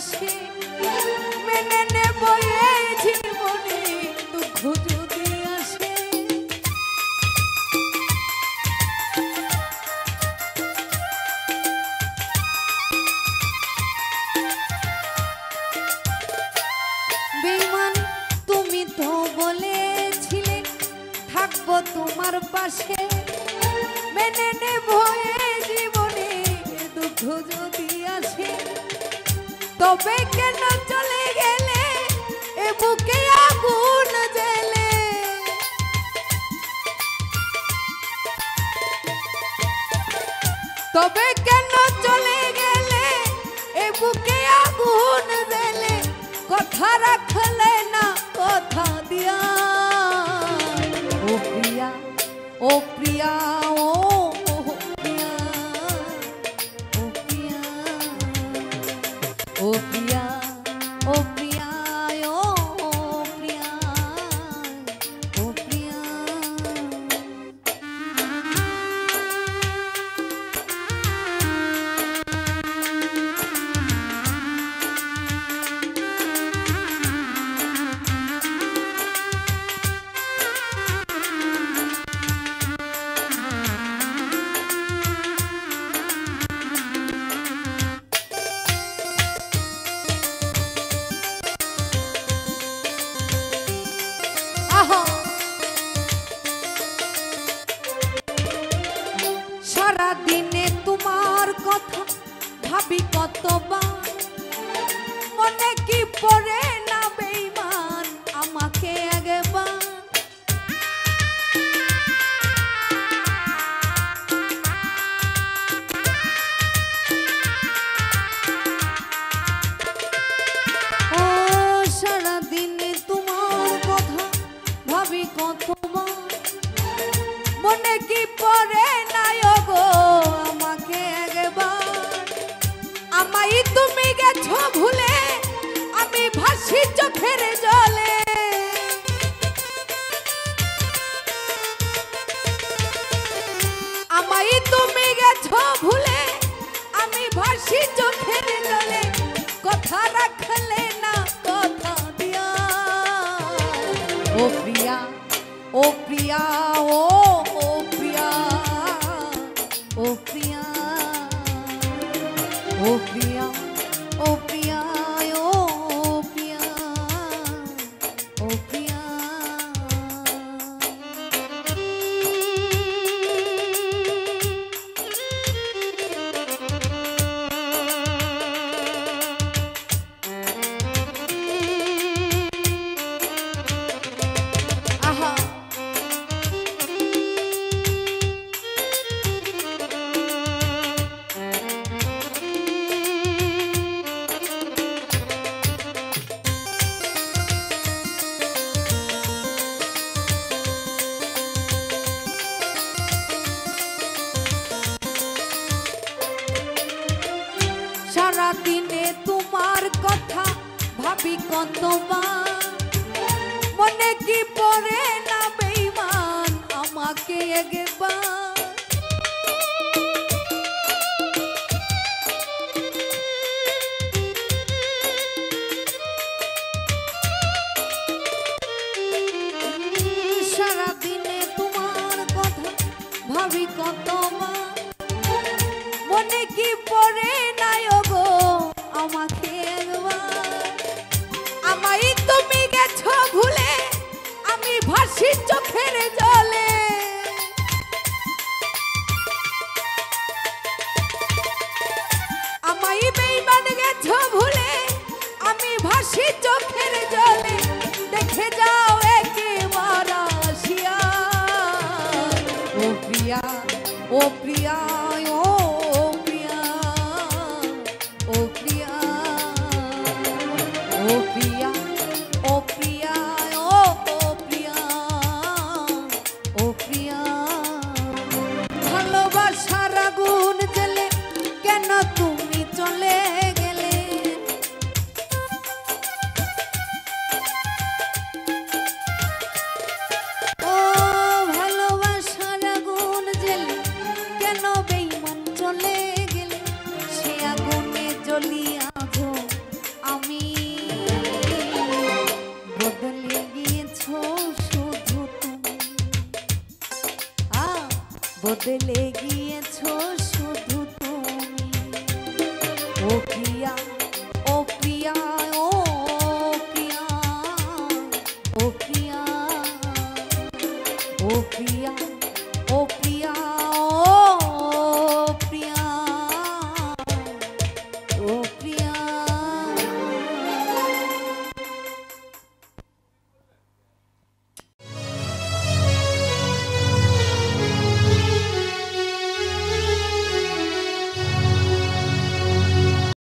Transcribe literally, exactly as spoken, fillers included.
পাশে মেনে নেব এই জীবনে দুঃখ যদি আসে। বেঈমান তুমি তো বলেছিলে থাকবো তোমার পাশে মেনে নেব এই জীবনে দুঃখ যদি আসে। তবে কেন চলে গেলে এ বুকে আগুন জ্বলে। তবে কেন চলে গেলে এ বুকে আগুন জ্বলে। কথা রাখলে না কথা দিয়া ও প্রিয়া ও প্রিয়া ও প্রিয়া ও প্রিয়া ও প্রিয়া ও প্রিয়া ও প্রিয়া ও প্রিয়া। সারা দিনে তোমার কথা ভাবি কতবার মনে কি পড়ে না বেঈমান আমাকে একবার। ও সারা দিনে তোমার কথা ভাবি কতবার মনে কি পড়ে না গো আমাকে একবার। আমায় তুমি গেছো ভুলে আমি ভাসি চোখের জলে। আমায় তুমি গেছো ভুলে আমি ভাসি চোখের জলে। কথা রাখলে না কথা দিয়া ও প্রিয়া ও প্রিয়া ও ও প্রিয়া ও প্রিয়া ও প্রিয়া ও প্রিয়া ও প্রিয়া ও প্রিয়া। আহা সারা দিনে তোমার কথা ভাবি কতবার মনে কি পড়ে না বেঈমান আমাকে একবার। সারা দিনে তোমার কথা ভাবি কতবার মনে কি পড়ে না গো আমাকে একবার। আমায় তুমি গেছো ভুলে আমি ভাসি চোখের জলে। আমায় বেঈমান গেছো ভুলে আমি ভাসি চোখের জলে। দেখে যাও একবার আসিয়া ও প্রিয়া ও প্রিয়া ও প্রিয়া ও প্রিয়া ও প্রিয়া ও প্রিয়া ও প্রিয়া ও প্রিয়া। ভালোবাসার আগুন জ্বলে কেন তুমি চলে গেলে। ও ভালোবাসার আগুন জ্বলে কেন বেঈমান বদলে গিয়েছো শুধু তুমি, আ বদলে গিয়েছো শুধু